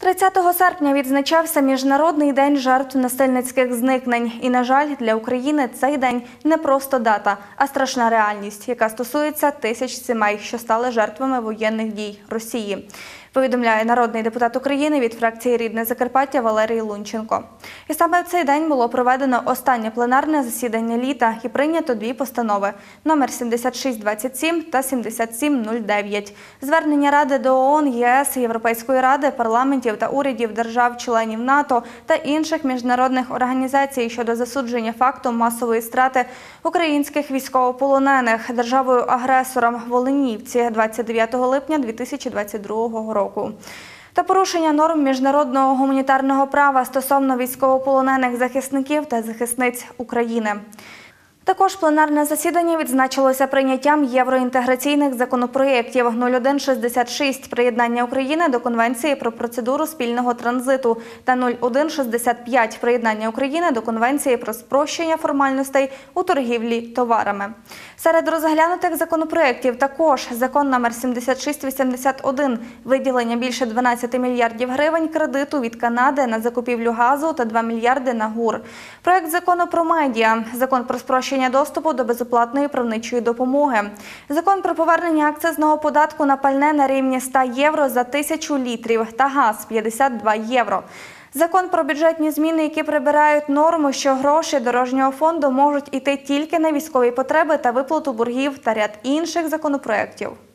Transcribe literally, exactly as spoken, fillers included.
тридцятого серпня відзначався Міжнародний день жертв насильницьких зникнень. І, на жаль, для України цей день не просто дата, а страшна реальність, яка стосується тисяч сімей, що стали жертвами воєнних дій Росії. Повідомляє народний депутат України від фракції «Рідне Закарпаття» Валерій Лунченко. І саме в цей день було проведено останнє пленарне засідання літа і прийнято дві постанови – номер сімдесят шість двадцять сім та сімдесят сім нуль дев'ять. Звернення Ради до ООН, ЄС, Європейської Ради, парламентів та урядів держав-членів НАТО та інших міжнародних організацій щодо засудження факту масової страти українських військовополонених державою-агресором в Оленівці двадцять дев'ятого липня дві тисячі двадцять другого року. Та порушення норм міжнародного гуманітарного права стосовно військовополонених захисників та захисниць України. Також пленарне засідання відзначилося прийняттям євроінтеграційних законопроєктів нуль один шістдесят шість «Приєднання України до Конвенції про процедуру спільного транзиту» та нуль один шістдесят п'ять «Приєднання України до Конвенції про спрощення формальностей у торгівлі товарами». Серед розглянутих законопроєктів також закон номер сімдесят шість вісімдесят один виділення більше дванадцяти мільярдів гривень кредиту від Канади на закупівлю газу та два мільярди на ГУР. Проект закону про медіа, закон про спрощення доступу до безоплатної правничої допомоги. Закон про повернення акцизного податку на пальне на рівні ста євро за тисячу літрів та газ – п'ятдесят два євро. Закон про бюджетні зміни, які прибирають норму, що гроші дорожнього фонду можуть іти тільки на військові потреби та виплату боргів та ряд інших законопроєктів.